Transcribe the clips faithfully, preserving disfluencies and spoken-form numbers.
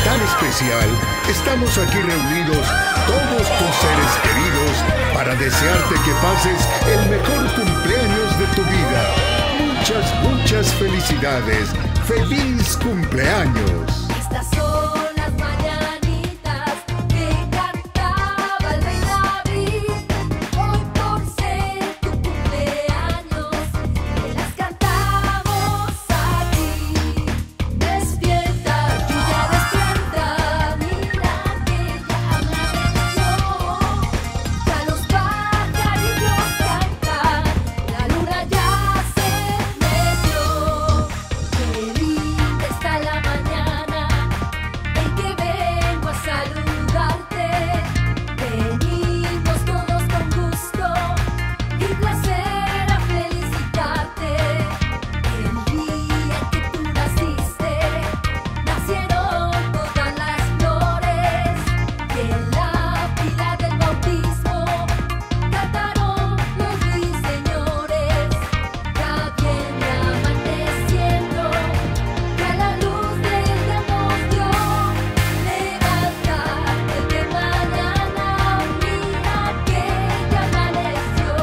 tan especial, estamos aquí reunidos todos tus seres queridos para desearte que pases el mejor cumpleaños de tu vida. Muchas, muchas felicidades. ¡Feliz cumpleaños! Estas son las mañanitas que cantaba el rey David. Hoy por ser tu cumpleaños, te las cantamos a ti. Despierta, lluvia, despierta, mira que ya amaneció. Ya los pajarillos cantan, la luna ya se metió. Qué linda está la mañana en que vengo a saludarte. Venimos todos con gusto y placer a felicitarte. El día en que tú naciste, nacieron todas las flores y en la pila del bautismo cantaron los ruiseñores. Ya viene amaneciendo, ya la luz del día nos dio. Levántate que mañana mira que ya amaneció.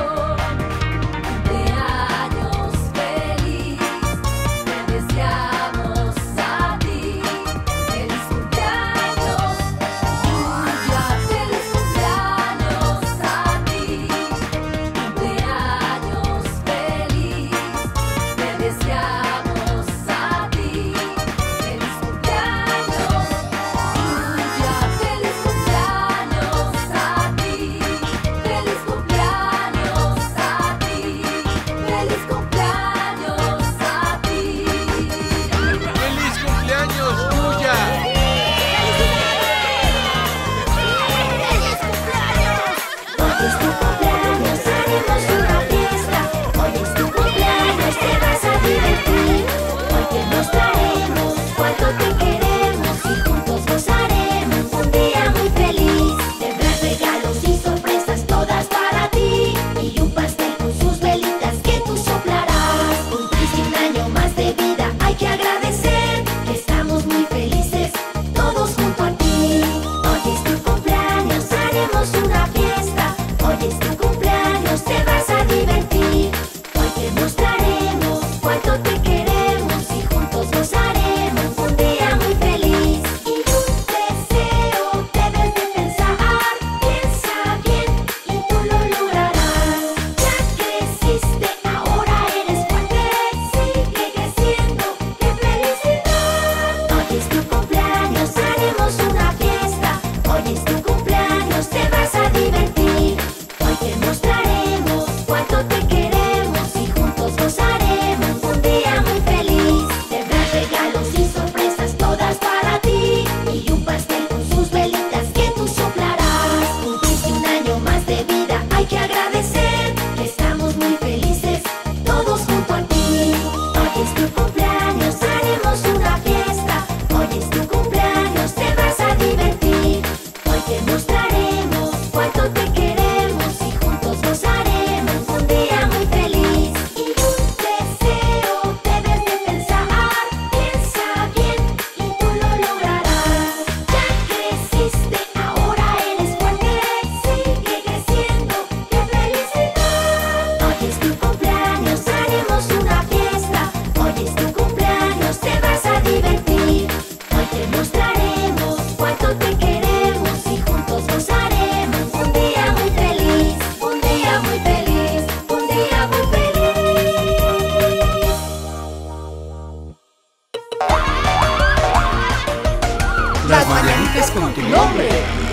Cumpleaños feliz, te deseamos a ti. Feliz cumpleaños, tuya, feliz cumpleaños a ti. Cumpleaños feliz, te deseamos a ti. Feliz cumpleaños, tuya, feliz cumpleaños a ti. Feliz cumpleaños a ti. Feliz cumpleaños a ti. ¡Feliz cumpleaños, tuya! Hoy es tu cumpleaños, haremos una fiesta. Hoy es tu cumpleaños, te vas a divertir. Hoy te mostraremos cuánto te queremos y juntos gozaremos un día muy feliz. Tendrás regalos y sorpresas todas para ti y un pastel con sus velitas que tú soplarás. Cumpliste un año más de vida, hay que agradecer que estamos muy felices todos junto a ti. Hoy es tu cumpleaños, haremos una fiesta. Hoy es tu cumpleaños, te vas a divertir. Hoy te mostraremos cuánto te queremos y juntos gozaremos un día muy feliz. Y un deseo debes de pensar, piensa bien y tú lo lograrás. Ya creciste, ahora eres fuerte, sigue creciendo, qué felicidad. Hoy es tu cumpleaños, haremos una fiesta. Hoy es tu cumpleaños, te vas a divertir. Hoy te mostraremos cuánto te queremos y juntos gozaremos un día muy feliz. Tendrás regalos y sorpresas todas para ti y un pastel con sus velitas que tú soplarás. Cumpliste un año más de vida, hay que agradecer que estamos muy felices todos junto a ti. Hoy es tu cumpleaños, haremos una fiesta. Hoy es tu cumpleaños, te vas a divertir. Hoy te mostraremos cuánto te queremos y juntos gozaremos un día muy feliz. Y un deseo debes de pensar, piensa bien y tú lo lograrás. Ya creciste, ahora eres fuerte, sigue creciendo, qué felicidad. Hoy es tu cumpleaños, haremos una fiesta. Hoy es tu cumpleaños, te vas a divertir. Hoy te mostraremos cuánto te queremos y juntos gozaremos un día muy feliz. Un día muy feliz, un día muy feliz. Las mañanitas con tu nombre.